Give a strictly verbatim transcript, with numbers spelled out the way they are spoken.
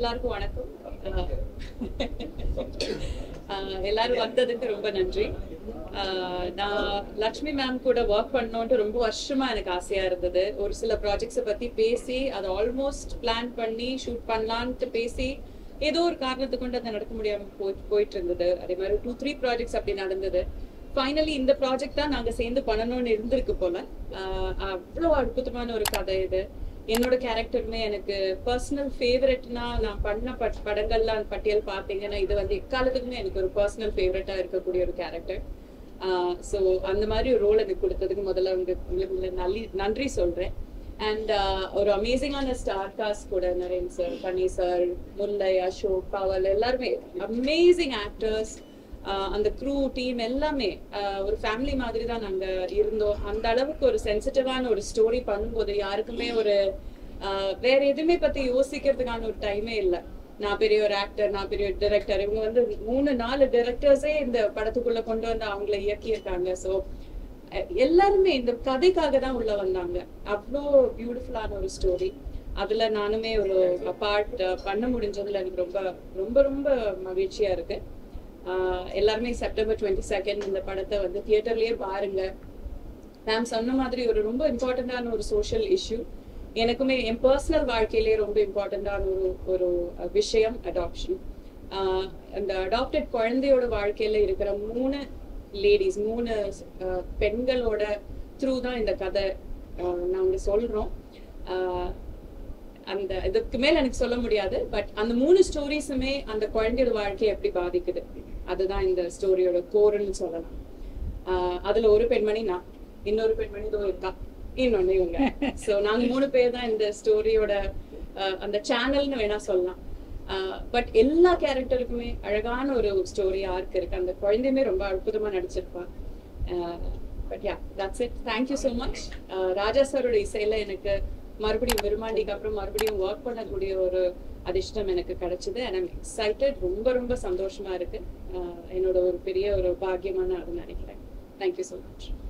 எல்லாருக்கும் வணக்கம். எல்லாரும் வந்ததுக்கு ரொம்ப நன்றி. நான் லக்ஷ்மி மேம் கூட ஒர்க் பண்ணணும்ட்டு ரொம்ப வருஷமா எனக்கு ஆசையா இருந்தது. ஒரு சில ப்ராஜெக்ட்ஸை பத்தி பேசி அதை ஆல்மோஸ்ட் பிளான் பண்ணி ஷூட் பண்ணலான்ட்டு பேசி ஏதோ ஒரு காரணத்தை கொண்டு அதை நடக்க முடியாம போய் போயிட்டு இருந்தது. அதே மாதிரி டூ த்ரீ ப்ராஜெக்ட்ஸ் அப்படி நடந்தது. ஃபைனலி இந்த ப்ராஜெக்ட் தான் நாங்க சேர்ந்து பண்ணணும்னு இருந்திருக்கு போல. அவ்வளோ அற்புதமான ஒரு கதை இது. என்னோட கேரக்டருமே எனக்கு பர்சனல் ஃபேவரட்னா நான் பண்ண பட் படங்கள்லாம் பட்டியல் பார்த்தீங்கன்னா இது வந்து எக்காலத்துக்குமே எனக்கு ஒரு பர்சனல் ஃபேவரட்டா இருக்கக்கூடிய ஒரு கேரக்டர். ஸோ அந்த மாதிரி ஒரு ரோல் எனக்கு கொடுத்ததுக்கு முதல்ல உங்களுக்கு நல்லி நன்றி சொல்றேன். அண்ட் ஒரு அமேசிங்கான ஸ்டார் காஸ்ட் கூட நரேன் சார், பனி சார், முல்லை, அசோக், பவல் எல்லாருமே அமேசிங் ஆக்டர்ஸ். அந்த க்ரூ டீம் எல்லாமே ஒரு ஃபேமிலி மாதிரி தான் நாங்க இருந்தோம். அந்த அளவுக்கு ஒரு சென்சிட்டிவான ஒரு ஸ்டோரி பண்ணும்போது யாருக்குமே ஒரு வேற எதுவுமே பத்தி யோசிக்கிறதுக்கான ஒரு டைமே இல்லை. நான் பெரிய ஒரு ஆக்டர், நான் பெரிய ஒரு டைரக்டர், இவங்க வந்து மூணு நாலு டைரக்டர்ஸே இந்த படத்துக்குள்ள கொண்டு வந்து அவங்கள இயக்கியிருக்காங்க. ஸோ எல்லாருமே இந்த கதைக்காக தான் உள்ள வந்தாங்க. அவ்வளோ பியூட்டிஃபுல்லான ஒரு ஸ்டோரி. அதுல நானுமே ஒரு பார்ட் பண்ண முடிஞ்சதுல எனக்கு ரொம்ப ரொம்ப ரொம்ப மகிழ்ச்சியா இருக்கு. எல்லாருமே செப்டம்பர் டுவெண்ட்டி செகண்ட் இந்த படத்தை வந்து தியேட்டர்லயே பாருங்க. மேம் சொன்ன மாதிரி ஒரு ரொம்ப இம்பார்ட்டண்டான ஒரு சோஷியல் இஷ்யூ. எனக்குமே என் பர்சனல் வாழ்க்கையிலேயே ரொம்ப இம்பார்ட்டண்டான ஒரு ஒரு விஷயம் அடாப்ஷன். அந்த அடாப்டட் குழந்தையோட வாழ்க்கையில இருக்கிற மூணு லேடிஸ், மூணு பெண்களோட த்ரூ தான் இந்த கதை நாங்க சொல்றோம். அந்த இதுக்கு மேல எனக்கு சொல்ல முடியாது. பட் அந்த மூணு ஸ்டோரிஸுமே அந்த குழந்தையோட வாழ்க்கையை எப்படி பாதிக்குது அதுதான் இந்த ஸ்டோரியோட கோர்னு சொல்லலாம். ஆஹ் அதுல ஒரு பெண்மணி நான், இன்னொரு பெண்மணி இதோ இருக்கா, இன்னொன்னு இவங்க. சோ நாங்க மூணு பேர் தான் இந்த ஸ்டோரியோட அந்த சேனல்னு வேணா சொல்லலாம். பட் எல்லா கேரக்டருக்குமே அழகான ஒரு ஸ்டோரி ஆர்க் இருக்கு. அந்த குழந்தையுமே ரொம்ப அற்புதமா நடிச்சிருப்பா. But ya, that's it. Thank you so much. Raja சாரோட இசையில எனக்கு மறுபடியும் விரும்மாண்டிக்கு அப்புறம் மறுபடியும் ஒர்க் பண்ணக்கூடிய ஒரு அதிர்ஷ்டம் எனக்கு கிடைச்சது. And I'm excited. ரொம்ப ரொம்ப சந்தோஷமா இருக்கு. என்னோட ஒரு பெரிய ஒரு பாக்கியமான அது நினைக்கிறேன். Thank you so much.